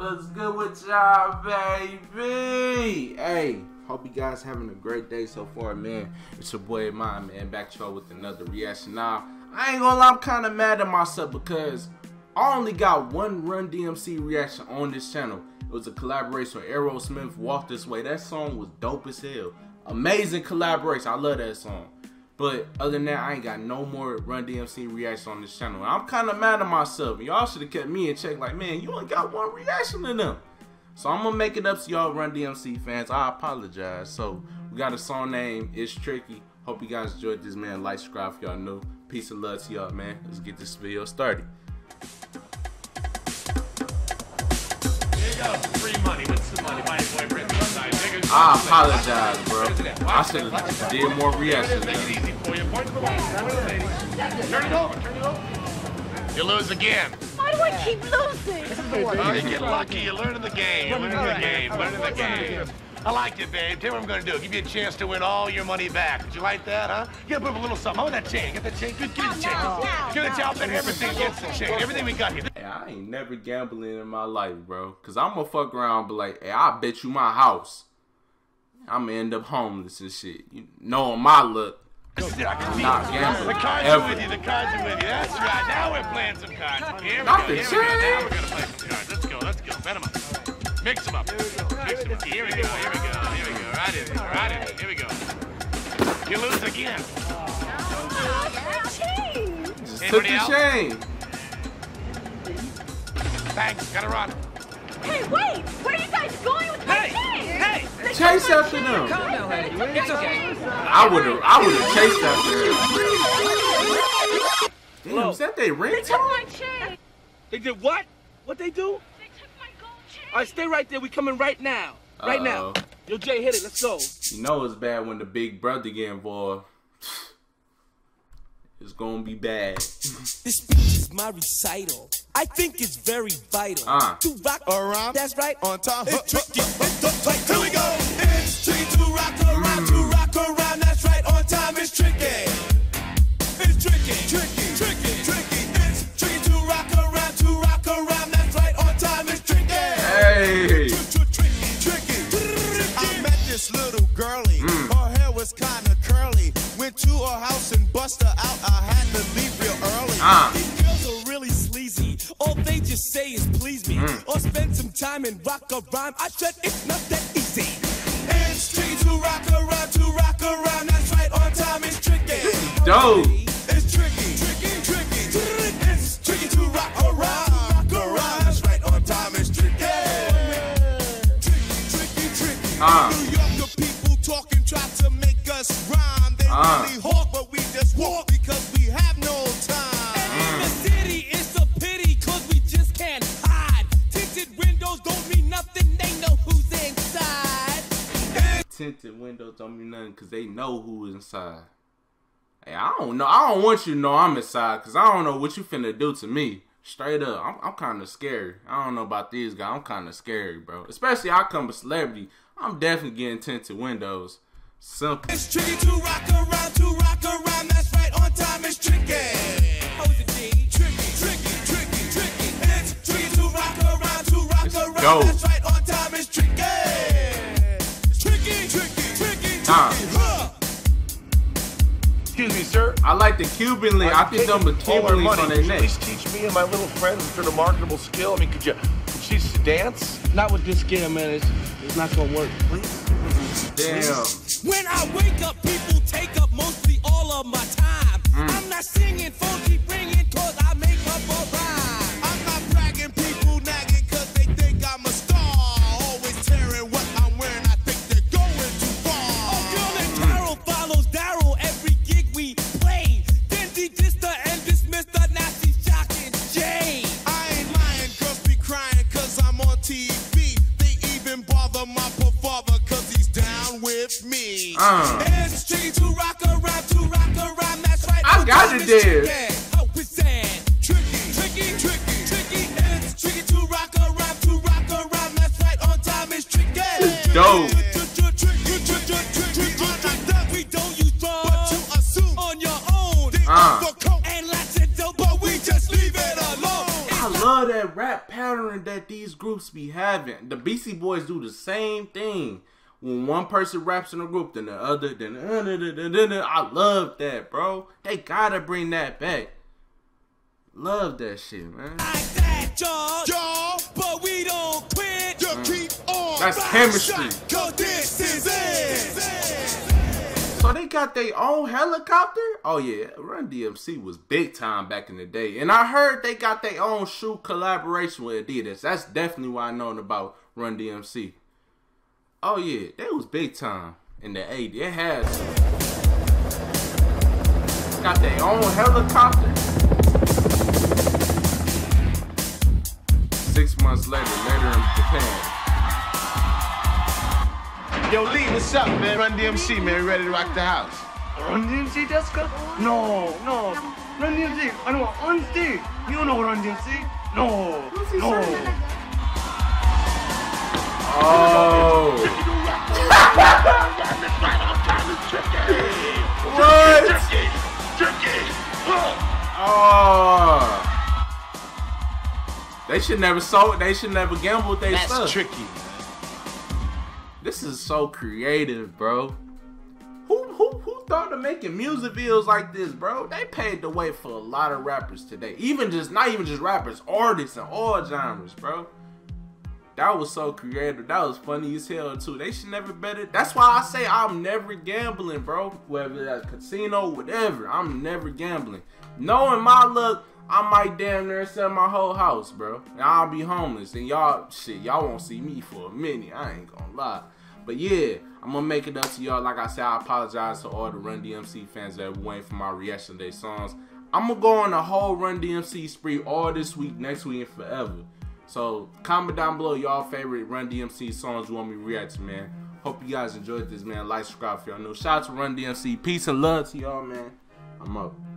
What's good with y'all, baby? Hey, hope you guys having a great day so far, man. It's your boy Iman, man, back to y'all with another reaction. Now, I ain't gonna lie, I'm kind of mad at myself because I only got one Run DMC reaction on this channel. It was a collaboration with Aerosmith, Walk This Way. That song was dope as hell. Amazing collaboration. I love that song. But other than that, I ain't got no more Run DMC reaction on this channel. I'm kind of mad at myself. Y'all should have kept me in check. Like, man, you only got one reaction to them. So I'm going to make it up to y'all Run DMC fans. I apologize. So we got a song named It's Tricky. Hope you guys enjoyed this, man. Like, subscribe if y'all new. Peace and love to y'all, man. Let's get this video started. Here you go. Free money. What's the money? Buy your boyfriend. I apologize, bro. I should have did more reactions. Make it easy for you. Point to the left. Turn it over. Turn it over. You lose again. Why do I keep losing? Oh, you get lucky. You're learning the game. You're learning the game. Learning the game. I like it, babe. Tell me what I'm going to do. Give you a chance to win all your money back. Would you like that, huh? You got to put a little something. How about that chain? Get that chain? Good, get the chain. Get the chain. I'll bet everything gets the chain. Everything we got here. Hey, I ain't never gambling in my life, bro. Because I'm going to fuck around and be like, hey, I bet you my house. I'm going to end up homeless and shit. You know my luck. I'm not gambling. The cards ever. are with you. The cards are with you. That's right. Now we're playing some cards. Here we Not go. the Here we go. chain. Now we're going to play some cards. Let's go. Let's go. Bet them up. Mix them up. Mix them up. Here we go. Here we go. Here we go. Right in there. Right in there. Here we go. You lose again. Just took the chain. Thanks. Gotta run. Hey, wait! Where are you guys going with my chain? Hey! Chase after them. Calm down, honey. It's okay. I would've chased after them. Damn, is that they They ring took my chain! They did what? What they do? They took my gold chain! All right, stay right there. We coming right now. Right now. Yo, Jay, hit it. Let's go. You know it's bad when the big brother get involved. It's gonna be bad. This speech is my recital. I think it's very vital to rock around. That's right. On time. It's tricky. It's tight. Here we go. It's tricky to rock around. To rock around. That's right. On time. It's tricky. It's tricky. Tricky. Tricky. Tricky. It's tricky to rock around. To rock around. That's right. On time. It's tricky. Hey. Tricky. I met this little girlie. Her hair was kind of curly. Went to her house and bust her out. I had to leave real early. These girls are really sleazy. All they just say is please me. Or spend some time and rock a rhyme. I said it's not that easy. It's tricky to rock around. To rock around. That's right. On time is tricky. Dope. It's tricky. Tricky. Tricky. It's tricky to rock around. Rock around. That's right. On time is tricky. Tricky. Tricky. New Yorker people talking try to make us rhyme. They really hawk, but we just walk because we have no time. And in the city, it's a pity because we just can't hide. Tinted windows don't mean nothing. They know who's inside. Tinted windows don't mean nothing because they know who is inside. Hey, I don't know. I don't want you to know I'm inside because I don't know what you finna do to me. Straight up, I'm kind of scary. I don't know about these guys. I'm kind of scary, bro. Especially I come a celebrity. I'm definitely getting tinted windows. Simple. It's tricky to rock around. To rock around. That's right. On time is tricky. How is it, D? Tricky. Tricky. It's tricky to rock around. To rock around. Dope. That's right. On time is tricky. Tricky. Excuse me, sir. I like the Cuban link. I think them the Cuban links on their Could you neck. please teach me and my little friend some sort of marketable skill? I mean, could you teach us to dance? Not with this scam, man. It's not gonna work. Damn. When I wake up, people take up mostly all of my time. I'm not singing, phone keep ringing, cause I make up a rhyme. I'm not bragging, people nagging, cause they think I'm a star. Always tearing what I'm wearing, I think they're going too far. Oh, girl and Carol follows Daryl every gig we play. Then D-Dister and dismiss the nasty shocking Jay. I ain't lying, girls be crying, cause I'm on TV. They even bother my poor father, cause he's down with me. It's tricky to rock around. That's right. I got it there. How it's sad. Tricky. It's tricky to rock around. That's right. On time is tricky. Dope. We don't use drugs, but you assume on your own. And lots of dope, but we just leave it alone. I love love that rap pattern that these groups be having. The Beastie Boys do the same thing. When one person raps in a group, then the other, then I love that, bro. They gotta bring that back. Love that shit, man. Like that, y'all, but we don't quit. You keep on. That's chemistry. Cause this is it. So they got their own helicopter? Oh yeah, Run DMC was big time back in the day. And I heard they got their own shoe collaboration with Adidas. That's definitely why I know about Run DMC. Oh yeah, they was big time in the 80s. It had some. Got their own helicopter. 6 months later in Japan. Yo, Lee, what's up, man? Run DMC, man. We ready to rock the house. Run DMC ですか? No. Run DMC. On stage. You know Run DMC? No. Oh. What? Oh. They should never gamble with their stuff. That's tricky. This is so creative, bro. Who thought of making music videos like this, bro? They paved the way for a lot of rappers today. Not even just rappers, artists and all genres, bro. That was so creative. That was funny as hell too. They should never bet it. That's why I say I'm never gambling, bro. Whether that's casino, whatever, I'm never gambling. Knowing my luck, I might damn near sell my whole house, bro. And I'll be homeless. And y'all won't see me for a minute. I ain't gonna lie. But yeah, I'm gonna make it up to y'all. Like I said, I apologize to all the Run DMC fans that were waiting for my reaction to their songs. I'm gonna go on a whole Run DMC spree all this week, next week, and forever. So comment down below y'all favorite Run DMC songs you want me to react to, man. Hope you guys enjoyed this, man. Like, subscribe if y'all new. Shout out to Run DMC. Peace and love to y'all, man. I'm up.